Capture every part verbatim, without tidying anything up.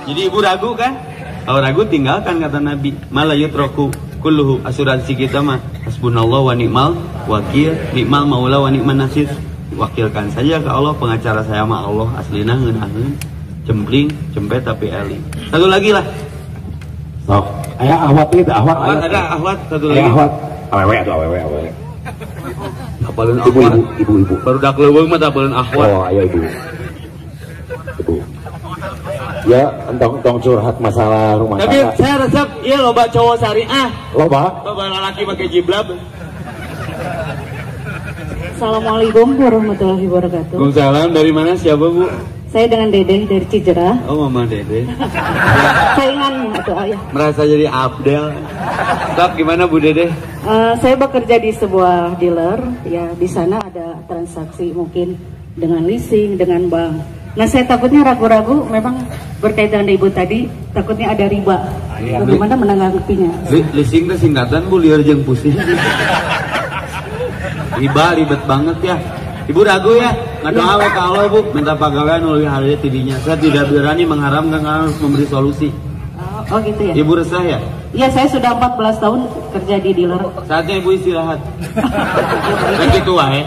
Jadi ibu ragu kan? Kalau ragu tinggalkan kata Nabi. Malah yutraku kulluhu, asuransi kita mah hasbunallah wa ni'mal wakil, ni'mal maula wa ni'man nasir. Wakilkan saja ke Allah, pengacara saya mah Allah, aslina ngeunaheun, cempling, cempet tapi eli. Satu lagi lah. Sok, aya ahwat itu, ahwat. Ahwat ada ahwat satu lagi. Ahwat. Awewe atuh awewe awewe. Apalun Ibu ahwat. ibu ibu ibu. Baru dak leuweung mah apalun ahwat. Oh, ayo ibu. Ibu. Ya, entong-entong curhat masalah rumah Tapi tangga. saya resep, iya loba cowok syariah. Loba? Loba lelaki pakai jiblab. Assalamualaikum warahmatullahi wabarakatuh. Waalaikumsalam. Dari mana siapa Bu? Saya dengan Dede dari Cijerah. Oh Mama Dede. Saingan atau ayah. Merasa jadi Abdel. Stop, gimana Bu Dede? Uh, saya bekerja di sebuah dealer. Ya di sana ada transaksi mungkin dengan leasing, dengan bank. Nah saya takutnya ragu-ragu. Memang berkaitan dengan ibu tadi. Takutnya ada riba. Bagaimana menanggapinya? Leasing itu singkatan Bu, liar jeung pusing. Riba ribet banget ya. Ibu ragu ya, ngadoa we ka Allah Bu, minta pagawean uli hari tidinya. Saya tidak berani mengharamkan, harus memberi solusi. Oh, oh gitu ya. Ibu resah ya? Iya, saya sudah empat belas tahun kerja di dealer. Saatnya Ibu istirahat. Begitu wae.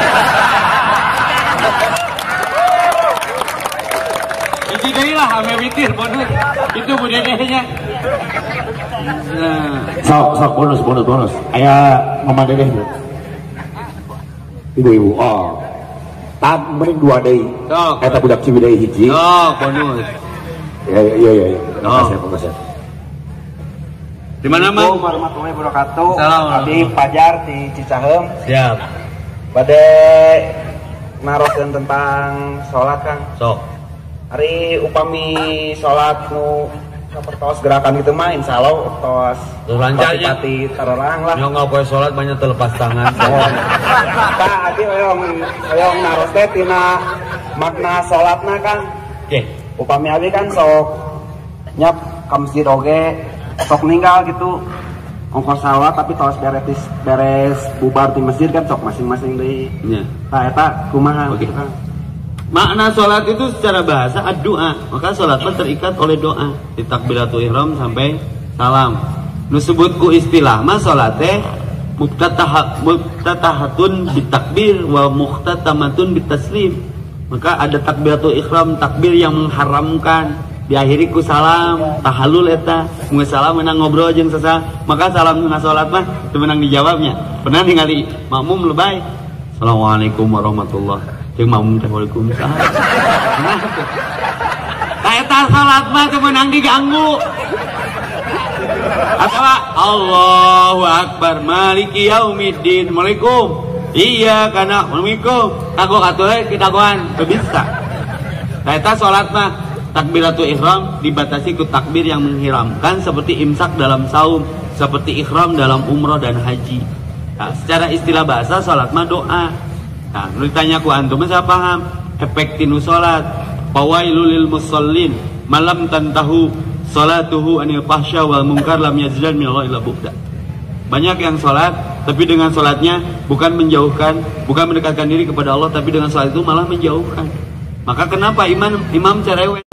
Isi deui lah ame witir bonus. Itu Bu Dedenya. Nah, Sok, sok bonus, bonus, bonus. Aya Mama Dedeh. Ibu-ibu, oh, tak mending dua day. Sok. Eta budak Ciwidey hiji. oh bonus. Ya, iya, iya, iya. Oh. Makasih, makasih. Di mana Mang? Assalamualaikum warahmatullahi wabarakatuh. Assalamualaikum. Abdi Fajar di Cicaheum. Siap. Pada narokeun tentang sholat Kang. Sok. Hari upami sholat nu sapertos gerakan gitu mah insya Allah tos Terus lancarnya. pati tarorang lah. Nyong poe salat banyak terlepas tangan. Pak adi hoyong hoyong naros teh tina makna sholatna Kang. Oke. Upami abi kan sok nyap ka masjid oge sok ninggal gitu ongkos salat tapi tos beres beres bubar di masjid kan sok masing-masing deui. Nya. Nah eta kumaha Oke. gitu Kang. Makna sholat itu secara bahasa ad-doa. Maka sholat pun terikat oleh doa. Di takbiratul ihram sampai salam. Nu sebutku istilah mah sholat teh muftataha muftatahatun bitakbir wa muhtatamatun bitaslim. Maka ada takbiratul ihram, takbir yang mengharamkan, diakhiri ku salam, tahallul eta. Mun salam menang ngobrol jeung sasa, maka salam tengah sholat mah teu menang dijawabnya. Pernah ningali makmum lebay. Assalamualaikum warahmatullahi jeung makmum teh waalaikumsalam. Nah, eta salat mah teu meunang diganggu. Atawa Allahu Akbar maliki yaumiddin. Assalamualaikum. Iya kana Assalamualaikum. Kagok atuh kita goan teu bisa. Nah, eta salat mah takbiratul ihram dibatasi ku takbir yang menghiramkan seperti imsak dalam saum, seperti ihram dalam umroh dan haji. Nah, secara istilah bahasa salat mah doa. Nah, nu ditanya ku antum saya paham efek tinu salat. Fawailul lil musallin malam tantahu salatuhu anil fahsya wal munkar lam yazdan minallahi illa bu'da. Banyak yang salat tapi dengan salatnya bukan menjauhkan, bukan mendekatkan diri kepada Allah, tapi dengan salat itu malah menjauhkan. Maka kenapa imam imam cerewet